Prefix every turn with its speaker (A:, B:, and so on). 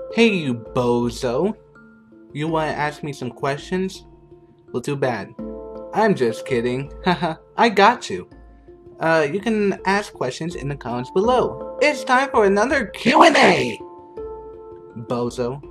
A: Hey, you bozo. You want to ask me some questions? Well, too bad. I'm just kidding. Haha, I got you. You can ask questions in the comments below. It's time for another Q&A! Bozo.